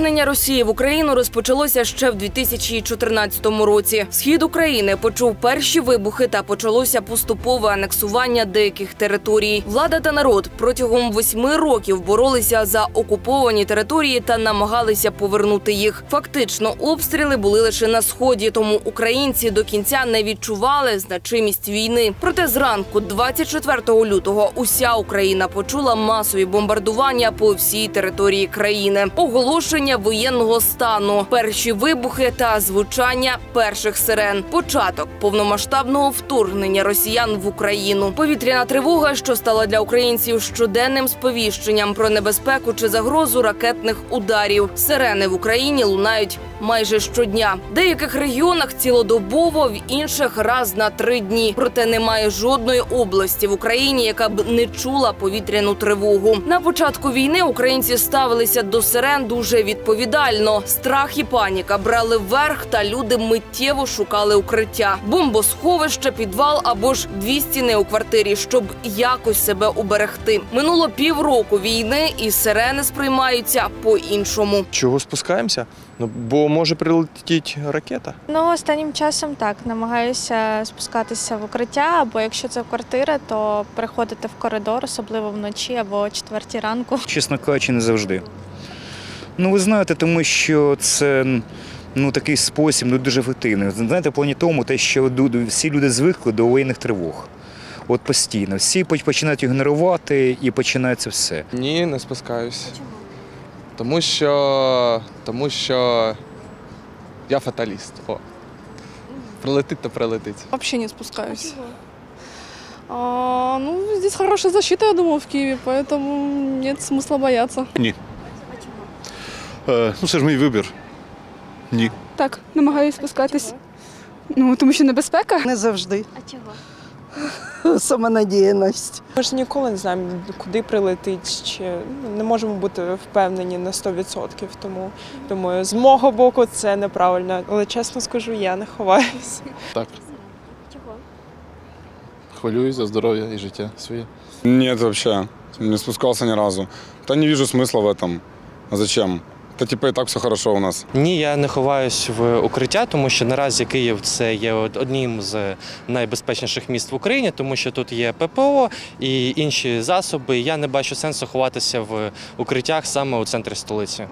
Вторгнення Росії в Україну розпочалося ще в 2014 році. Схід України почув перші вибухи та почалося поступове анексування деяких територій. Влада та народ протягом 8 років боролися за окуповані території та намагалися повернути їх. Фактично, обстріли були лише на Сході, тому українці до кінця не відчували значимість війни. Проте зранку 24 лютого уся Україна почула масові бомбардування по всій території країни. Оголошення воєнного стану, перші вибухи та звучання перших сирен. Початок повномасштабного вторгнення росіян в Україну. Повітряна тривога, що стала для українців щоденним сповіщенням про небезпеку чи загрозу ракетних ударів. Сирени в Україні лунають майже щодня. В деяких регіонах цілодобово, в інших раз на 3 дні. Проте немає жодної області в Україні, яка б не чула повітряну тривогу. На початку війни українці ставилися до сирен дуже відповідально. Страх і паніка брали вверх, та люди миттєво шукали укриття. Бомбосховище, підвал або ж 2 стіни у квартирі, щоб якось себе уберегти. Минуло півроку війни, і сирени сприймаються по-іншому. Чого спускаємося? Бо може прилетіти ракета. Останнім часом так, намагаюся спускатися в укриття, або якщо це квартира, то переходити в коридор, особливо вночі або о 4 ранку. Чесно кажучи, не завжди. Ви знаєте, тому що це такий спосіб дуже ефективний. Знаєте, в плані тому, що всі люди звикли до воєнних тривог. От постійно. Всі починають ігнорувати і починається все. Ні, не спускаюсь. Чому? Тому що я фаталіст. Прилетить, то прилетить. Вообще не спускаюсь. Здесь хорошая защита, я думаю, в Киеве, поэтому нет смысла бояться. Ні. Це ж мій вибір. Ні. Так, намагаюсь спускатись. Тому що небезпека. Не завжди. А чого? Самонадіяність. Ми ж ніколи не знаємо, куди прилетить, чи не можемо бути впевнені на 100%. Тому, думаю, з мого боку це неправильно. Але, чесно скажу, я не ховаюся. Так. Чого? Хвилююсь за здоров'я і життя своє. Нет, вообще. Не спускался ни разу. Да не вижу смысла в этом. А зачем? І так все хорошо у нас. Ні, я не ховаюсь в укриття, тому що наразі Київ – це є одним з найбезпечніших міст в Україні, тому що тут є ППО і інші засоби. Я не бачу сенсу ховатися в укриттях саме у центрі столиці.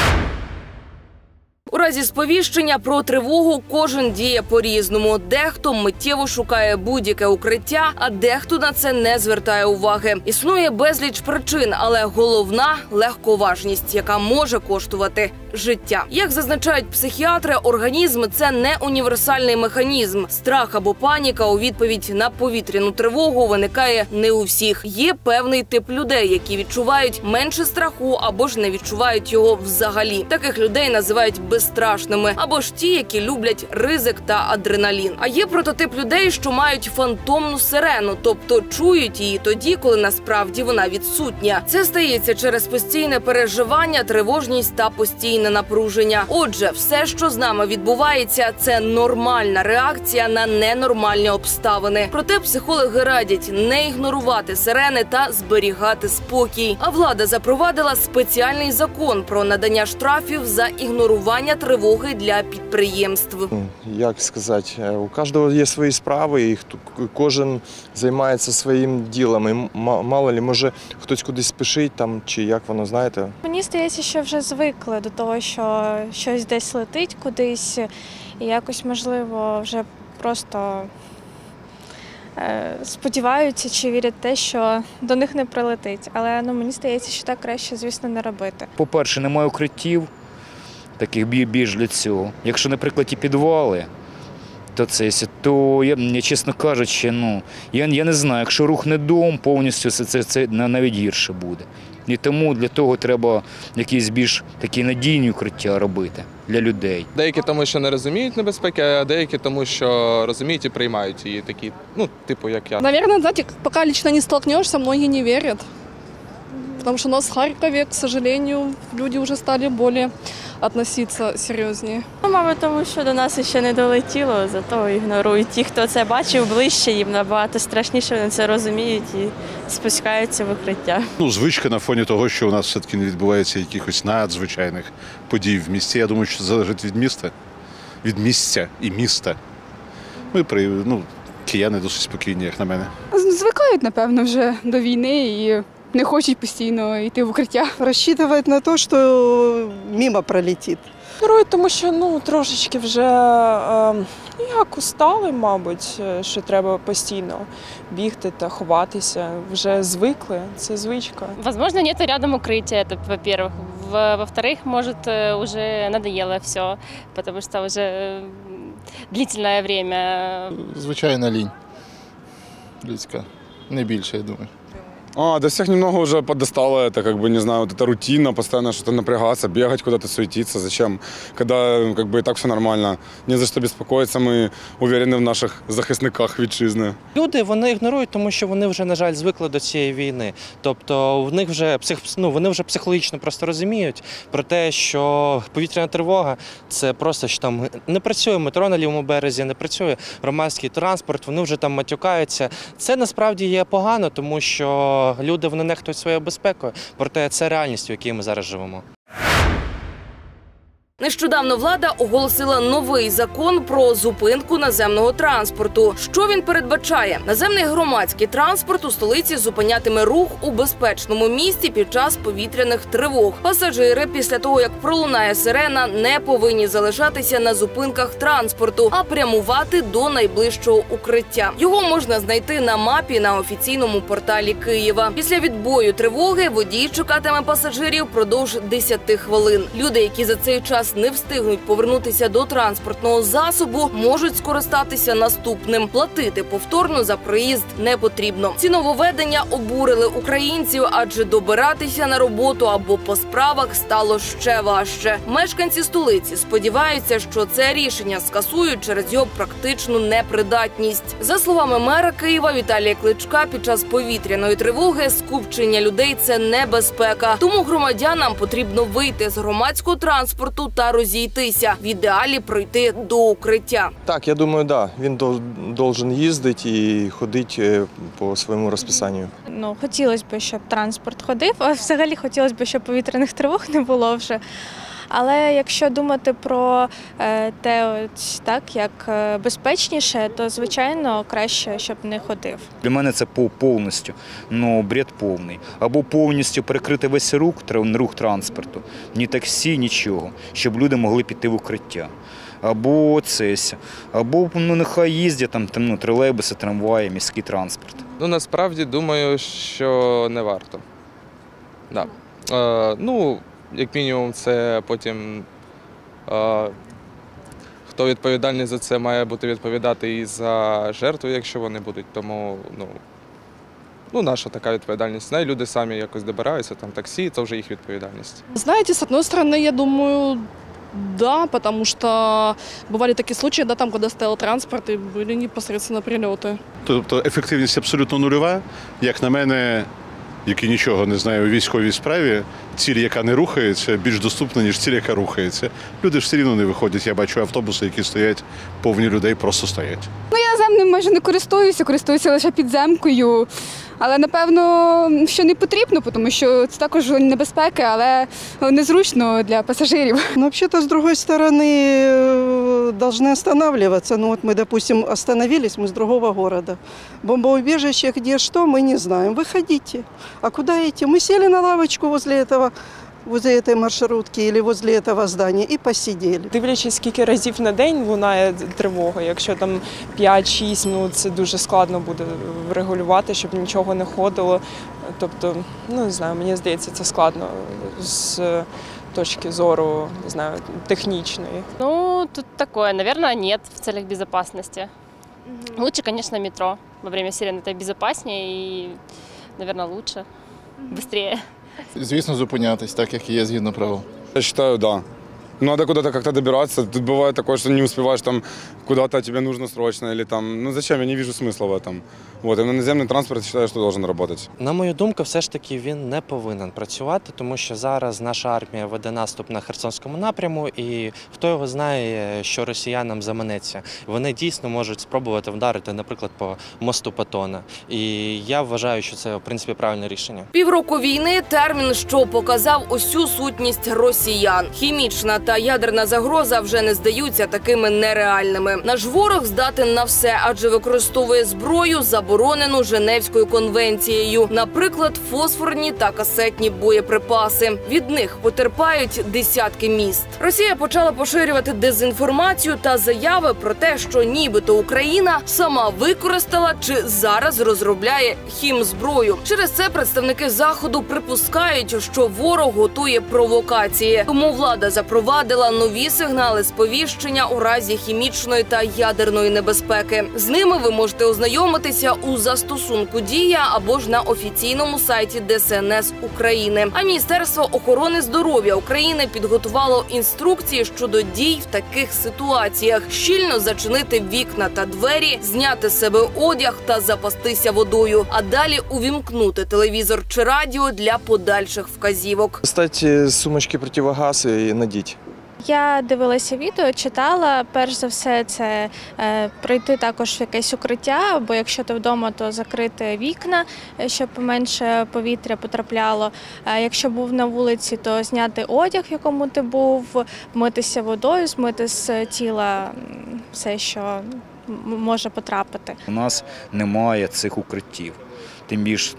У разі сповіщення про тривогу кожен діє по-різному. Дехто миттєво шукає будь-яке укриття, а дехто на це не звертає уваги. Існує безліч причин, але головна – легковажність, яка може коштувати життя. Як зазначають психіатри, організм – це не універсальний механізм. Страх або паніка у відповідь на повітряну тривогу виникає не у всіх. Є певний тип людей, які відчувають менше страху або ж не відчувають його взагалі. Таких людей називають безстрашними, або ж ті, які люблять ризик та адреналін. А є прототип людей, що мають фантомну сирену, тобто чують її тоді, коли насправді вона відсутня. Це стається через постійне переживання, тривожність та постійне напруження. Отже, все, що з нами відбувається, це нормальна реакція на ненормальні обставини. Проте психологи радять не ігнорувати сирени та зберігати спокій. А влада запровадила спеціальний закон про надання штрафів за ігнорування тривоги для підприємств. Як сказати, у кожного є свої справи, і кожен займається своїм ділом. І мало ли, може хтось кудись спішить, чи як воно, знаєте. Мені здається, що вже звикли до того, що щось десь летить кудись, і якось, можливо, вже просто сподіваються чи вірять в те, що до них не прилетить. Але мені здається, що так краще, звісно, не робити. По-перше, немає укриттів таких більш для цього. Якщо, наприклад, ті підвали, то я, чесно кажучи, я не знаю, якщо рухне дом, повністю це навіть гірше буде. І тому для того треба якісь більш такі надійні укриття робити для людей. Деякі тому, що не розуміють небезпеки, а деякі тому, що розуміють і приймають її такі, типу як я. Наверное, знаете, пока лично не столкнешься, многие не верят. Потому что у нас в Харькове, к сожалению, люди уже стали более относиться серьезнее. Мабуть, тому що до нас ще не долетіло, зато ігнорують. Ті, хто це бачив ближче, їм набагато страшніше, вони це розуміють і спускаються в укриття. Звичка на фоні того, що у нас все-таки не відбувається якихось надзвичайних подій в місті. Я думаю, що це залежить від міста, від місця і міста. Кияни досить спокійні, як на мене. Звикають, напевно, вже до війни і не хочуть постійно йти в укриття. Розраховують на те, що мимо пролетить. Тому що трошечки вже як устали, мабуть, що треба постійно бігти та ховатися. Вже звикли, це звичка. Возможно, нет рядом укрытия, это во-первых. Во-вторых, может, уже надоело все, потому что уже длительное время. Звичайна лінь людська, не більше, я думаю. Да всех немного уже подостало это, не знаю, вот эта рутина, постоянно что-то напрягаться, бегать куда-то, суетиться. Зачем? Когда и так все нормально, не за що беспокоиться, ми уверені в наших захисниках вітчизни. Люди, вони ігнорують, тому що вони вже, на жаль, звикли до цієї війни. Тобто в них вже вони вже психологічно просто розуміють про те, що повітряна тривога – це просто, що там не працює метро на лівому березі, не працює громадський транспорт, вони вже там матюкаються. Це насправді є погано, тому що люди, вони нехтують своєю безпекою, проте це реальність, в якій ми зараз живемо. Нещодавно влада оголосила новий закон про зупинку наземного транспорту. Що він передбачає? Наземний громадський транспорт у столиці зупинятиме рух у безпечному місці під час повітряних тривог. Пасажири після того, як пролунає сирена, не повинні залишатися на зупинках транспорту, а прямувати до найближчого укриття. Його можна знайти на мапі на офіційному порталі Києва. Після відбою тривоги водій чекатиме пасажирів впродовж 10 хвилин. Люди, які за цей час не встигнуть повернутися до транспортного засобу, можуть скористатися наступним. Платити повторно за проїзд не потрібно. Ці нововведення обурили українців, адже добиратися на роботу або по справах стало ще важче. Мешканці столиці сподіваються, що це рішення скасують через його практичну непридатність. За словами мера Києва Віталія Кличка, під час повітряної тривоги скупчення людей – це небезпека. Тому громадянам потрібно вийти з громадського транспорту та розійтися. В ідеалі пройти до укриття. Так, я думаю, да. Він должен їздити і ходити по своєму розписанню. Хотілося б, щоб транспорт ходив, а взагалі хотілося б, щоб повітряних тривог не було вже. Але якщо думати про те, як безпечніше, то, звичайно, краще, щоб не ходив. Для мене це повністю, бред повний. Або повністю перекрити весь рух транспорту, ні таксі, нічого, щоб люди могли піти в укриття. Або або нехай їздять тролейбуси, трамваї, міський транспорт. Насправді, думаю, що не варто. Да. Як мінімум, це потім хто відповідальний за це, має бути відповідати і за жертву, якщо вони будуть. Тому, наша така відповідальність. Люди самі якось добираються, таксі, це вже їх відповідальність. Знаете, с одной стороны, я думаю, да, потому что бывали такие случаи, когда стоял транспорт и были непосредственно прильоти. Тобто ефективність абсолютно нульова, як на мене, який нічого не знає у військовій справі, ціль, яка не рухається, більш доступна, ніж ціль, яка рухається. Люди ж все рівно не виходять. Я бачу автобуси, які стоять, повні людей просто стоять. Я наземним майже не користуюся лише підземкою. Але, напевно, що не потрібно, тому що це також небезпека, але незручно для пасажирів. Взагалі, з іншої сторони, повинні останавливатися. Ми, допустим, остановились, ми з іншого міста. Бомбоубежище, де що, ми не знаємо. Виходіть. А куди йти? Ми сіли на лавочку возле этой маршрутки или возле этого здания и посидели. Дивлячись, скільки разів на день лунає тривога. Якщо там 5-6, це дуже складно буде врегулювати, щоб нічого не ходило. Тобто, не знаю, мені здається, це складно з точки зору, не знаю, технічної. Тут такое, наверное, нет в целях безопасности. Лучше, конечно, метро. Во время сирены это безопаснее и, наверное, лучше, быстрее. Звісно, зупинятись, так як і є згідно правил. Я вважаю, да. Надо куда-то как-то добираться. Тут бывает такое, что не успеваешь там куда-то, тебе нужно срочно, или там, ну зачем, я не вижу смысла в этом. Вот, и наземний транспорт, считаю, що должен работать. На мою думку, все ж таки він не повинен працювати, тому що зараз наша армія веде наступ на Херсонському напряму, і хто його знає, що росіянам заманеться. Вони дійсно можуть спробувати вдарити, наприклад, по мосту Патона. І я вважаю, що це, в принципі, правильне рішення. Півроку війни – термін, що показав усю сутність росіян. Хімічна та ядерна загроза вже не здаються такими нереальними. Наш ворог здатен на все, адже використовує зброю, заборонену Женевською конвенцією. Наприклад, фосфорні та касетні боєприпаси. Від них потерпають десятки міст. Росія почала поширювати дезінформацію та заяви про те, що нібито Україна сама використала чи зараз розробляє хімзброю. Через це представники Заходу припускають, що ворог готує провокації. Тому влада запровадила нові сигнали сповіщення у разі хімічної та ядерної небезпеки. З ними ви можете ознайомитися у застосунку «Дія» або ж на офіційному сайті ДСНС України. А Міністерство охорони здоров'я України підготувало інструкції щодо дій в таких ситуаціях. Щільно зачинити вікна та двері, зняти з себе одяг та запастися водою. А далі увімкнути телевізор чи радіо для подальших вказівок. Достать сумочки противогаз і надіть. Я дивилася відео, читала. Перш за все, це пройти також в якесь укриття, бо якщо ти вдома, то закрити вікна, щоб менше повітря потрапляло. Якщо був на вулиці, то зняти одяг, в якому ти був, вмитися водою, змити з тіла все, що може потрапити. У нас немає цих укриттів. Тим більше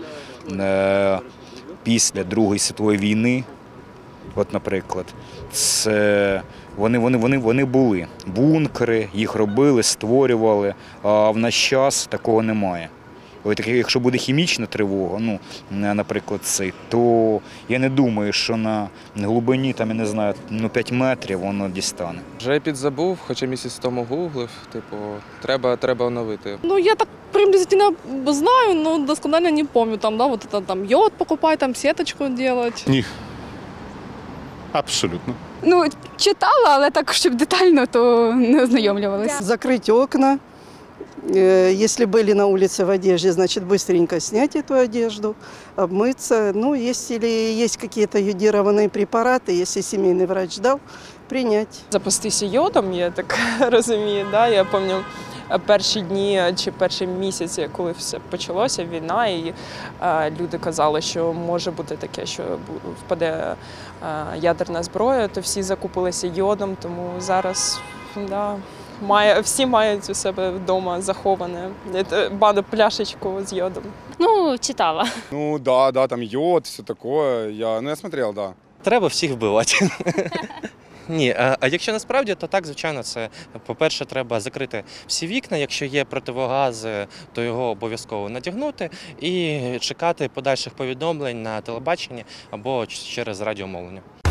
після Другої світової війни, от, наприклад, це вони були бункери, їх робили, створювали, а в наш час такого немає. От, якщо буде хімічна тривога, наприклад, то я не думаю, що на глибині, там, я не знаю, 5 метрів воно дістане. Вже підзабув, хоча місяць тому гуглив, треба оновити. Я так приблизительно знаю, но досконально не помню. Йод покупай, сеточку делать. Ні. Абсолютно. Читала, але так, щоб детально, то не ознайомлювалася. Закрыть окна. Если были на улице в одежде, значит, быстренько снять эту одежду, обмыться. Если есть какие-то йодированные препараты, если семейный врач дал, принять. Запастися йодом, я так розумію. Да? Я пам'ятаю перші дні чи перші місяці, коли все почалося, війна, і люди казали, що може бути таке, що впаде ядерна зброя, то всі закупилися йодом, тому зараз, всі мають у себе вдома заховане пляшечку з йодом. Читала. Да, там йод, все такое. Я смотрел, да. Треба всіх вбивати. Ні, а якщо насправді, то так, звичайно, це, по-перше, треба закрити всі вікна, якщо є противогаз, то його обов'язково надягнути і чекати подальших повідомлень на телебаченні або через радіомовлення.